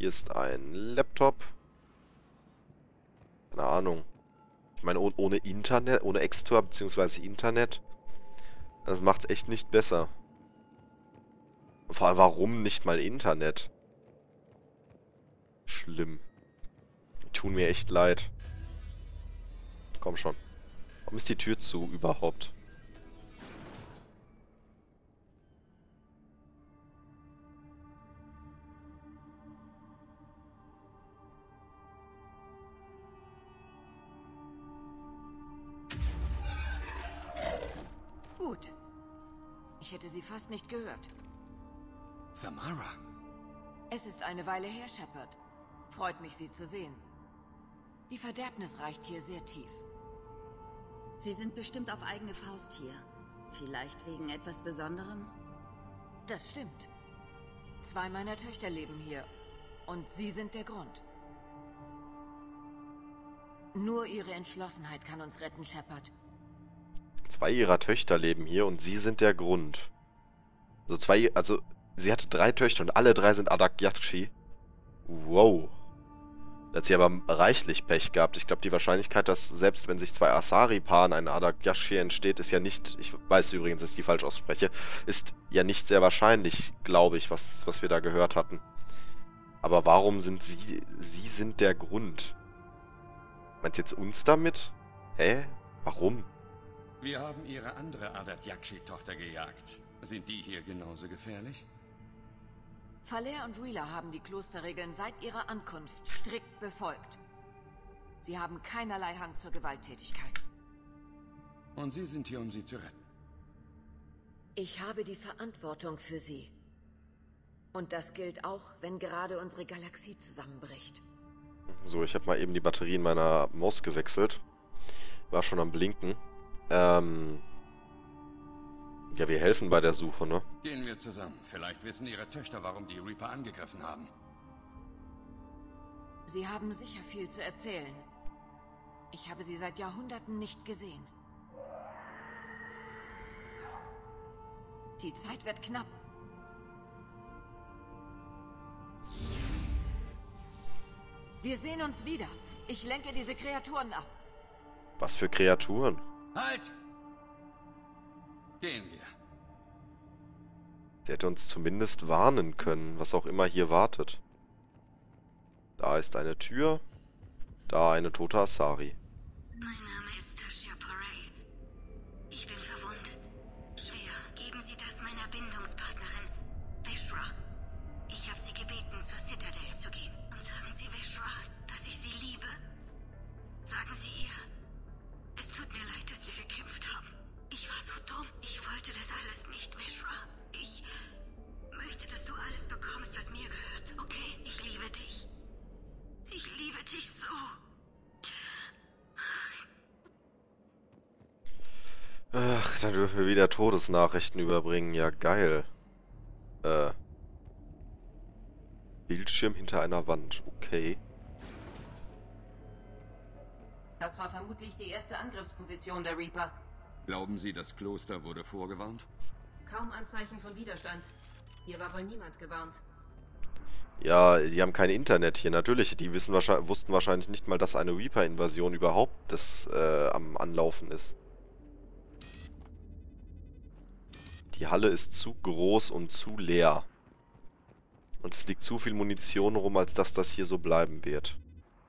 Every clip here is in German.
Hier ist ein Laptop. Keine Ahnung. Ich meine, ohne Internet, ohne Extra bzw. Internet, das macht's echt nicht besser. Und vor allem, warum nicht mal Internet? Schlimm. Die tun mir echt leid. Komm schon. Warum ist die Tür zu überhaupt? Gut. Ich hätte sie fast nicht gehört. Samara? Es ist eine Weile her, Shepard. Freut mich, Sie zu sehen. Die Verderbnis reicht hier sehr tief. Sie sind bestimmt auf eigene Faust hier. Vielleicht wegen etwas Besonderem? Das stimmt. 2 meiner Töchter leben hier. Und Sie sind der Grund. Nur Ihre Entschlossenheit kann uns retten, Shepard. 2 ihrer Töchter leben hier und sie sind der Grund. Also sie hatte 3 Töchter und alle 3 sind Adagiachi. Wow. Da hat sie aber reichlich Pech gehabt. Ich glaube, die Wahrscheinlichkeit, dass selbst wenn sich 2 Asari-Paaren ein Adagiachi entsteht, ist ja nicht, ich weiß übrigens, dass ich die falsch ausspreche, ist ja nicht sehr wahrscheinlich, glaube ich, was wir da gehört hatten. Aber warum sind sie sind der Grund? Meint jetzt uns damit? Hä? Warum? Wir haben ihre andere Adagiachi-Tochter gejagt. Sind die hier genauso gefährlich? Falere und Rila haben die Klosterregeln seit ihrer Ankunft strikt befolgt. Sie haben keinerlei Hang zur Gewalttätigkeit. Und Sie sind hier, um sie zu retten. Ich habe die Verantwortung für sie. Und das gilt auch, wenn gerade unsere Galaxie zusammenbricht. So, ich habe mal eben die Batterien meiner Maus gewechselt. War schon am Blinken. Ja, wir helfen bei der Suche, ne? Gehen wir zusammen. Vielleicht wissen Ihre Töchter, warum die Reaper angegriffen haben. Sie haben sicher viel zu erzählen. Ich habe sie seit Jahrhunderten nicht gesehen. Die Zeit wird knapp. Wir sehen uns wieder. Ich lenke diese Kreaturen ab. Was für Kreaturen? Halt! Gehen wir. Sie hätte uns zumindest warnen können, was auch immer hier wartet. Da ist eine Tür. Da eine tote Asari. Mein Name ist Tasha Parade. Ich bin verwundet. Shea, geben Sie das meiner Bindungspartnerin, Veshra. Ich habe sie gebeten, zur Citadel zu gehen. Und sagen Sie Veshra, dass ich sie liebe. Sagen Sie ihr, es tut mir leid, dass wir gekämpft haben. Ich war so dumm. Ich wollte das alles nicht, Veshra. Ich möchte, dass du alles bekommst, was mir gehört. Okay? Ich liebe dich. Ich liebe dich so. Ach, dann dürfen wir wieder Todesnachrichten überbringen. Ja, geil. Bildschirm hinter einer Wand. Okay. Das war vermutlich die erste Angriffsposition der Reaper. Glauben Sie, das Kloster wurde vorgewarnt? Kaum Anzeichen von Widerstand. Hier war wohl niemand gewarnt. Ja, die haben kein Internet hier. Natürlich, die wussten wahrscheinlich nicht mal, dass eine Reaper-Invasion überhaupt am Anlaufen ist. Die Halle ist zu groß und zu leer. Und es liegt zu viel Munition rum, als dass das hier so bleiben wird.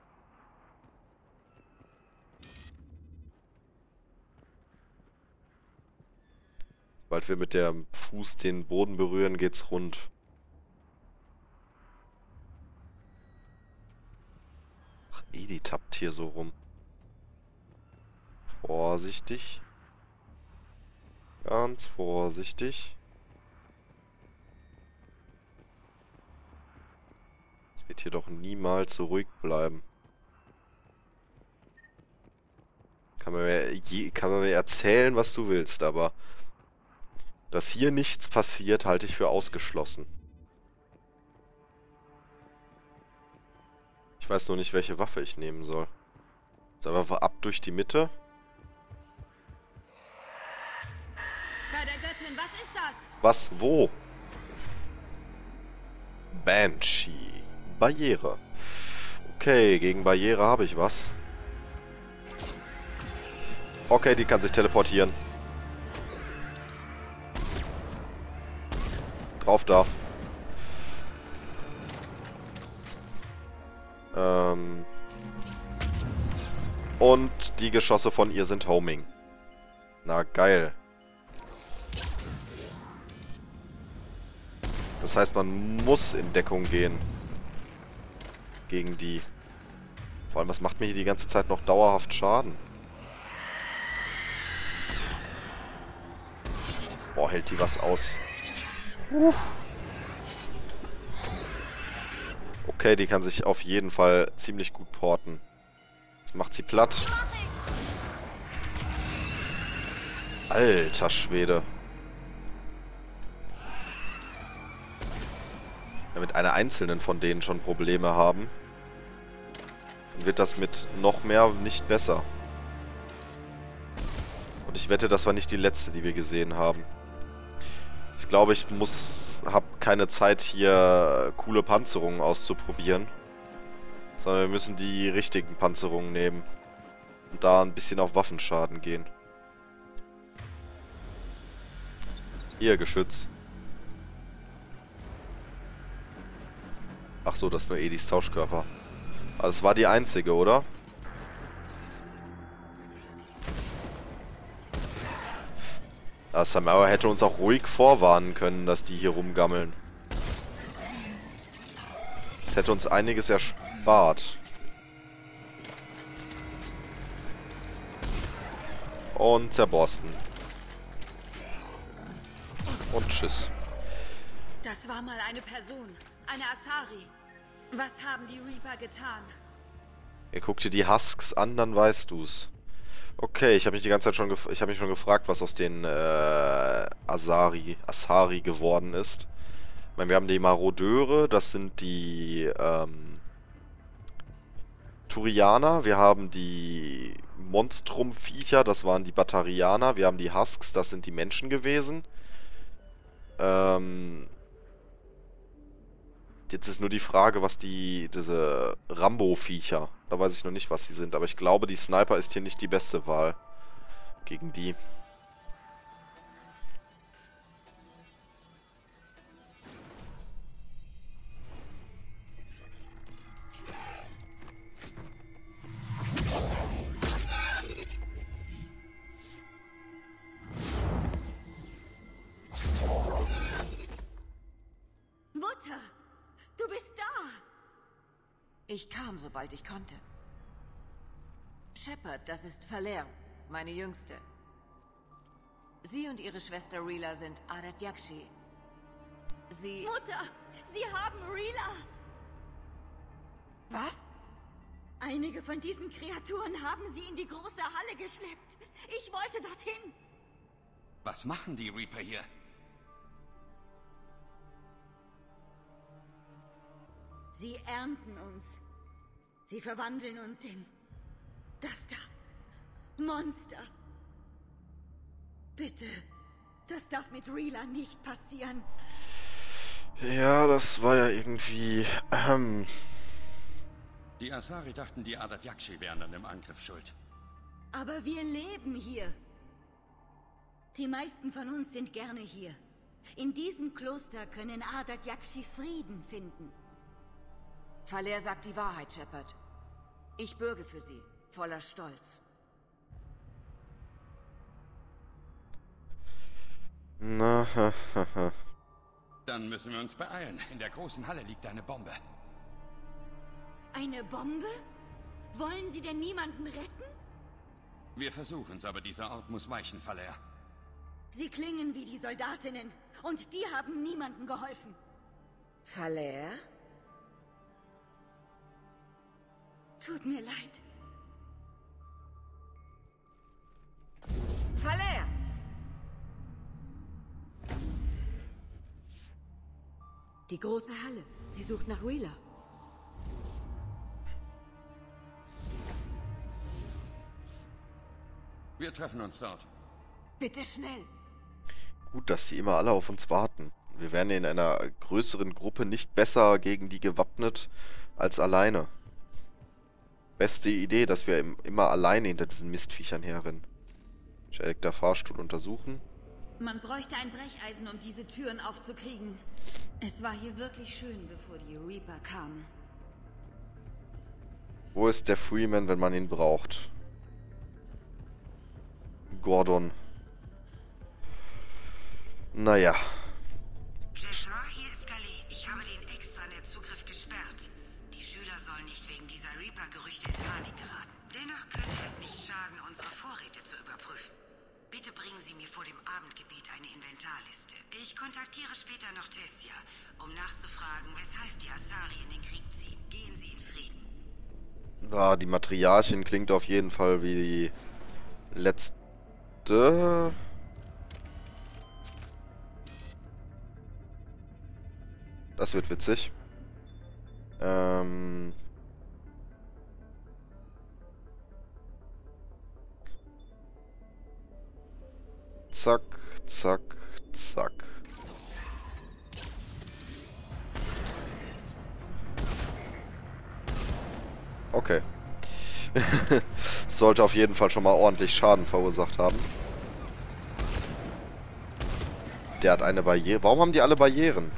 Sobald wir mit dem Fuß den Boden berühren, geht's rund. Ach, die tappt hier so rum. Vorsichtig. Ganz vorsichtig. Es wird hier doch niemals so ruhig bleiben. Kann man mir erzählen, was du willst, aber dass hier nichts passiert, halte ich für ausgeschlossen. Ich weiß nur nicht, welche Waffe ich nehmen soll. Jetzt einfach ab durch die Mitte. Bei der Göttin, was ist das? Was? Wo? Banshee. Barriere. Okay, gegen Barriere habe ich was. Okay, die kann sich teleportieren. Drauf da. Und die Geschosse von ihr sind Homing. Na, geil. Das heißt, man muss in Deckung gehen. Gegen die. Vor allem, was macht mir hier die ganze Zeit noch dauerhaft Schaden? Boah, hält die was aus. Okay, die kann sich auf jeden Fall ziemlich gut porten. Jetzt macht sie platt. Alter Schwede. Damit eine einzelnen von denen schon Probleme haben, dann wird das mit noch mehr nicht besser. Und ich wette, das war nicht die letzte, die wir gesehen haben. Ich glaube, ich habe keine Zeit, hier coole Panzerungen auszuprobieren. Sondern wir müssen die richtigen Panzerungen nehmen. Und da ein bisschen auf Waffenschaden gehen. Hier, Geschütz. Ach so, das ist nur Edis Tauschkörper. Also es war die einzige, oder? Samara hätte uns auch ruhig vorwarnen können, dass die hier rumgammeln. Das hätte uns einiges erspart. Und zerborsten. Und tschüss. Das war mal eine Person. Eine Asari. Was haben die Reaper getan? Ihr guckt dir die Husks an, dann weißt du's. Okay, ich habe mich die ganze Zeit schon gefragt, was aus den Asari geworden ist. Ich meine, wir haben die Marodeure, das sind die Turianer, wir haben die Monstrum-Viecher, das waren die Batarianer, wir haben die Husks, das sind die Menschen gewesen. Jetzt ist nur die Frage, was diese Rambo-Viecher, da weiß ich noch nicht, was sie sind, aber ich glaube, die Sniper ist hier nicht die beste Wahl gegen die. Mutter, du bist da. Ich kam, sobald ich konnte. Shepard, das ist Falere, meine Jüngste. Sie und ihre Schwester Rila sind Ardat Yakshi. Mutter, sie haben Rila. Was? Einige von diesen Kreaturen haben sie in die große Halle geschleppt. Ich wollte dorthin. Was machen die Reaper hier? Sie ernten uns. Sie verwandeln uns in das da. Monster. Bitte. Das darf mit Rila nicht passieren. Ja, das war ja irgendwie... Die Asari dachten, die Ardat Yakshi wären an dem Angriff schuld. Aber wir leben hier. Die meisten von uns sind gerne hier. In diesem Kloster können Ardat Yakshi Frieden finden. Falere sagt die Wahrheit, Shepard. Ich bürge für sie, voller Stolz. Na, Dann müssen wir uns beeilen. In der großen Halle liegt eine Bombe. Eine Bombe? Wollen Sie denn niemanden retten? Wir versuchen's, aber dieser Ort muss weichen, Falere. Sie klingen wie die Soldatinnen. Und die haben niemandem geholfen. Falere? Tut mir leid. Falere! Die große Halle. Sie sucht nach Rila. Wir treffen uns dort. Bitte schnell. gut, dass die immer alle auf uns warten. Wir wären in einer größeren Gruppe nicht besser gegen die gewappnet als alleine. Beste Idee, dass wir immer alleine hinter diesen Mistviechern herrennen. Schädigter Fahrstuhl untersuchen. Man bräuchte ein Brecheisen, um diese Türen aufzukriegen. Es war hier wirklich schön, bevor die Reaper kamen. Wo ist der Freeman, wenn man ihn braucht? Gordon. Naja. Joshua, hier ist Galé. Ich habe den Extranet-Zugriff gesperrt. Die Schüler sollen nicht wegen dieser Reaper-Gerüchte in Panik geraten. Dennoch könnte es nicht schaden, unsere Vorräte zu überprüfen. Bitte bringen Sie mir vor dem Abendgebet eine Inventarliste. Ich kontaktiere später noch Tessia, um nachzufragen, weshalb die Asari in den Krieg ziehen. Gehen Sie in Frieden. Die Matriarchin klingt auf jeden Fall wie die letzte. Das wird witzig. Zack, zack, zack. Okay. Sollte auf jeden Fall schon mal ordentlich Schaden verursacht haben. Der hat eine Barriere. Warum haben die alle Barrieren?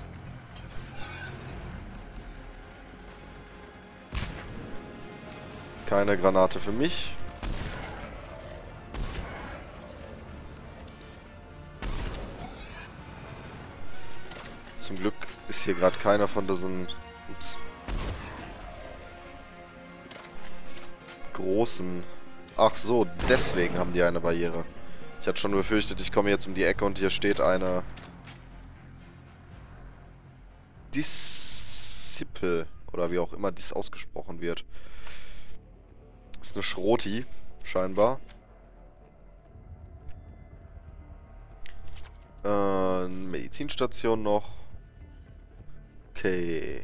Keine Granate für mich. Zum Glück ist hier gerade keiner von diesen großen... Ach so, deswegen haben die eine Barriere. Ich hatte schon befürchtet, ich komme jetzt um die Ecke und hier steht eine... Disciple, oder wie auch immer dies ausgesprochen wird. Ist eine Schroti, scheinbar. Medizinstation noch. Okay.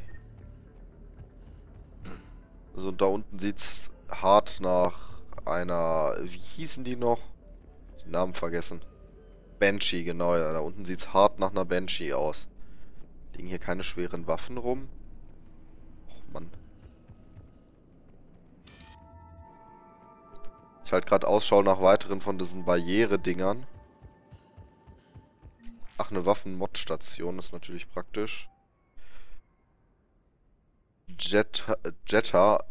Also da unten sieht's hart nach einer... Wie hießen die noch? Den Namen vergessen. Banshee, genau. Ja, da unten sieht's hart nach einer Banshee aus. Liegen hier keine schweren Waffen rum? Och, Mann. Ich halte gerade Ausschau nach weiteren von diesen Barriere-Dingern. Ach, eine Waffen-Mod-Station ist natürlich praktisch. Jethua.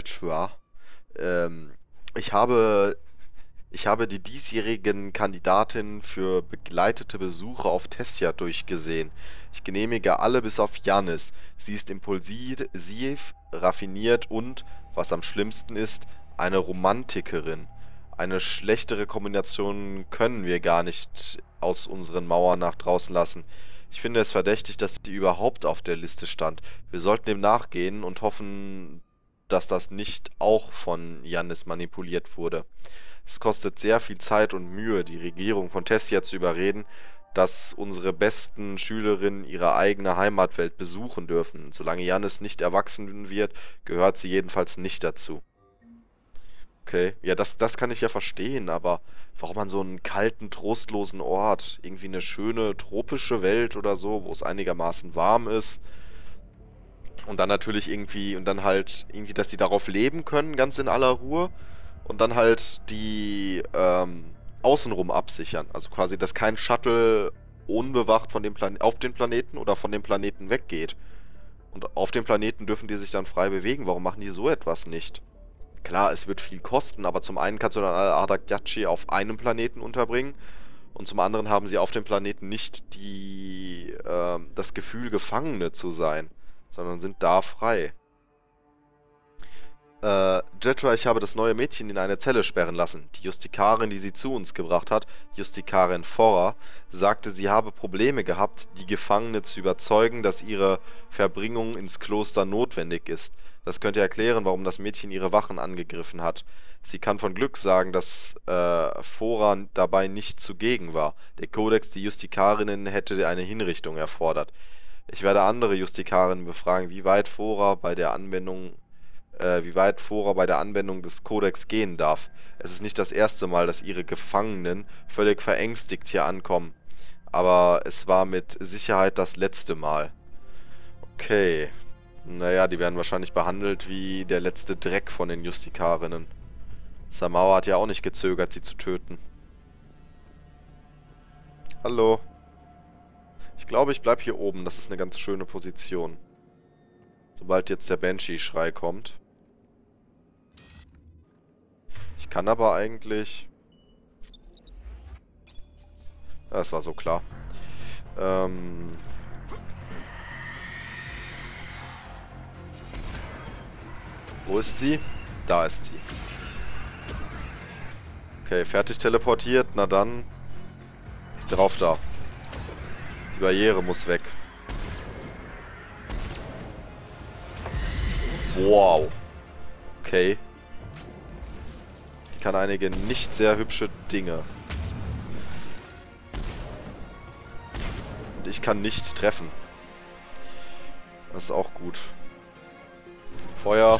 Ich habe die diesjährigen Kandidatinnen für begleitete Besuche auf Tessia durchgesehen. Ich genehmige alle bis auf Jannis. Sie ist impulsiv, raffiniert und, was am schlimmsten ist, eine Romantikerin. Eine schlechtere Kombination können wir gar nicht aus unseren Mauern nach draußen lassen. Ich finde es verdächtig, dass sie überhaupt auf der Liste stand. Wir sollten dem nachgehen und hoffen, dass das nicht auch von Jannis manipuliert wurde. Es kostet sehr viel Zeit und Mühe, die Regierung von Tessia zu überreden, dass unsere besten Schülerinnen ihre eigene Heimatwelt besuchen dürfen. Solange Jannis nicht erwachsen wird, gehört sie jedenfalls nicht dazu. Okay, ja, das kann ich ja verstehen, aber warum an so einen kalten, trostlosen Ort? Irgendwie eine schöne, tropische Welt oder so, wo es einigermaßen warm ist. Und dann natürlich irgendwie, dass die darauf leben können, ganz in aller Ruhe. Und dann halt die außenrum absichern. Also quasi, dass kein Shuttle unbewacht von dem auf den Planeten oder von dem Planeten weggeht. Und auf dem Planeten dürfen die sich dann frei bewegen. Warum machen die so etwas nicht? Klar, es wird viel kosten, aber zum einen kannst du dann alle Ardak Yakshi auf einem Planeten unterbringen und zum anderen haben sie auf dem Planeten nicht das Gefühl, Gefangene zu sein, sondern sind da frei. Jethua, ich habe das neue Mädchen in eine Zelle sperren lassen. Die Justikarin, die sie zu uns gebracht hat, Justikarin Forra, sagte, sie habe Probleme gehabt, die Gefangene zu überzeugen, dass ihre Verbringung ins Kloster notwendig ist. Das könnte erklären, warum das Mädchen ihre Wachen angegriffen hat. Sie kann von Glück sagen, dass Forra dabei nicht zugegen war. Der Kodex der Justikarinnen hätte eine Hinrichtung erfordert. Ich werde andere Justikarinnen befragen, wie weit Forra bei der Anwendung des Kodex gehen darf. Es ist nicht das erste Mal, dass ihre Gefangenen völlig verängstigt hier ankommen. Aber es war mit Sicherheit das letzte Mal. Okay. Naja, die werden wahrscheinlich behandelt wie der letzte Dreck von den Justikarinnen. Samara hat ja auch nicht gezögert, sie zu töten. Hallo. Ich glaube, ich bleib hier oben. Das ist eine ganz schöne Position. Sobald jetzt der Banshee-Schrei kommt. Ich kann aber eigentlich... Das war so klar. Wo ist sie? Da ist sie. Okay, fertig teleportiert. Na dann. Drauf da. Die Barriere muss weg. Wow. Okay. Die kann einige nicht sehr hübsche Dinge. Und ich kann nicht treffen. Das ist auch gut. Feuer.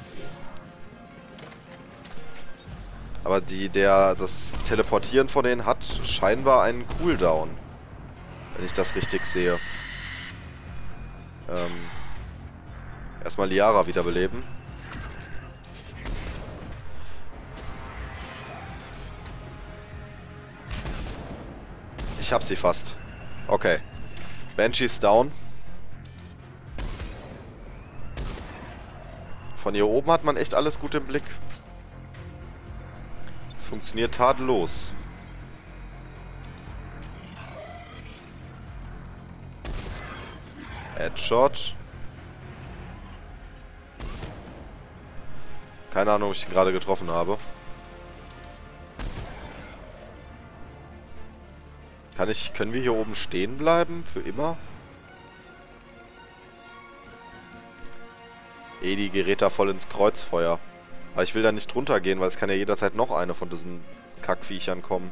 Aber das Teleportieren von denen hat scheinbar einen Cooldown. Wenn ich das richtig sehe. Erstmal Liara wiederbeleben. Ich hab sie fast. Okay. Banshee ist down. Von hier oben hat man echt alles gut im Blick. Es funktioniert tadellos. Headshot. Keine Ahnung, ob ich ihn gerade getroffen habe. Können wir hier oben stehen bleiben? Für immer? Die gerät da voll ins Kreuzfeuer. Aber ich will da nicht runtergehen, weil es kann ja jederzeit noch eine von diesen Kackviechern kommen.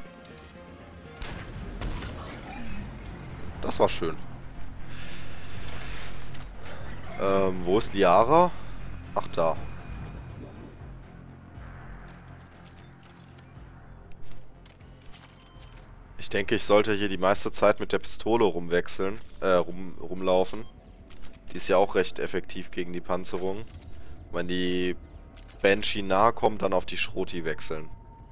Das war schön. Wo ist Liara? Ach, da. Ich denke, ich sollte hier die meiste Zeit mit der Pistole rumlaufen. Die ist ja auch recht effektiv gegen die Panzerung. Wenn die Banshee nahe kommt, dann auf die Schroti wechseln.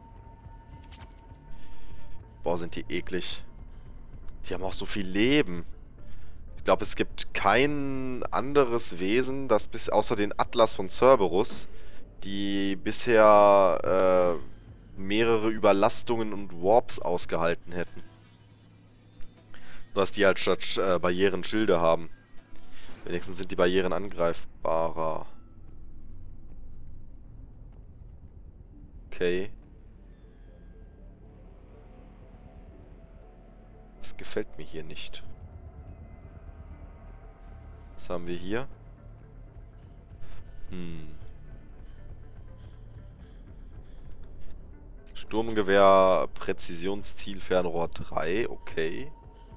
Boah, sind die eklig. Die haben auch so viel Leben. Ich glaube, es gibt kein anderes Wesen, das außer den Atlas von Cerberus, die bisher mehrere Überlastungen und Warps ausgehalten hätten. Dass die halt statt Barrieren Schilde haben. Wenigstens sind die Barrieren angreifbarer. Okay. Das gefällt mir hier nicht. Was haben wir hier? Sturmgewehr, Präzisionsziel, Fernrohr 3, okay.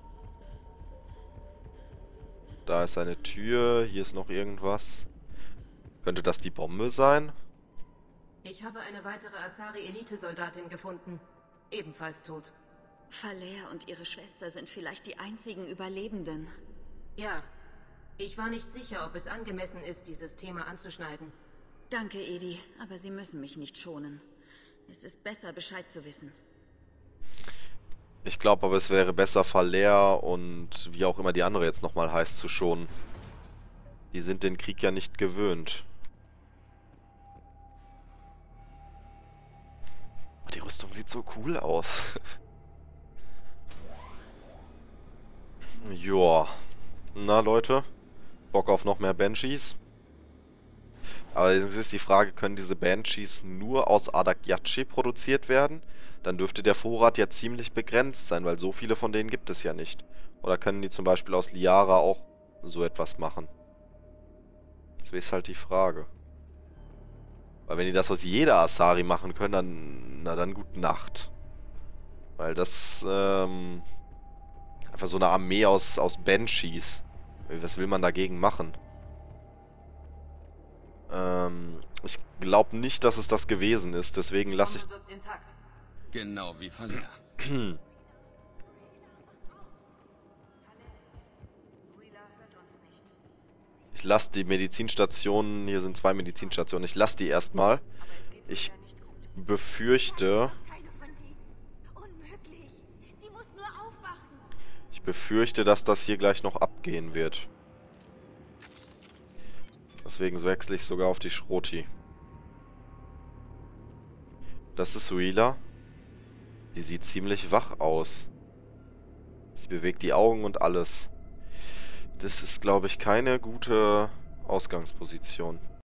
Da ist eine Tür, hier ist noch irgendwas. Könnte das die Bombe sein? Ich habe eine weitere Asari-Elite-Soldatin gefunden. Ebenfalls tot. Falere und ihre Schwester sind vielleicht die einzigen Überlebenden. Ja. Ich war nicht sicher, ob es angemessen ist, dieses Thema anzuschneiden. Danke, Edi, aber Sie müssen mich nicht schonen. Es ist besser, Bescheid zu wissen. Ich glaube aber, es wäre besser, Falere und wie auch immer die andere jetzt nochmal heißt, zu schonen. Die sind den Krieg ja nicht gewöhnt. Die Rüstung sieht so cool aus. Joa. Na, Leute. Bock auf noch mehr Banshees? Aber jetzt ist die Frage, können diese Banshees nur aus Ardak Yakshi produziert werden? Dann dürfte der Vorrat ja ziemlich begrenzt sein, weil so viele von denen gibt es ja nicht. Oder können die zum Beispiel aus Liara auch so etwas machen? Das ist halt die Frage. Weil wenn die das aus jeder Asari machen können, dann... Na dann gute Nacht. Weil das... einfach so eine Armee aus Banshees. Was will man dagegen machen? Ich glaube nicht, dass es das gewesen ist, deswegen lasse ich... Genau wie Falere. Ich lasse die Medizinstationen, hier sind 2 Medizinstationen, ich lasse die erstmal. Ich befürchte... Ich befürchte, dass das hier gleich noch abgehen wird. Deswegen wechsle ich sogar auf die Schroti. Das ist Wheeler. Die sieht ziemlich wach aus. Sie bewegt die Augen und alles. Das ist, glaube ich, keine gute Ausgangsposition.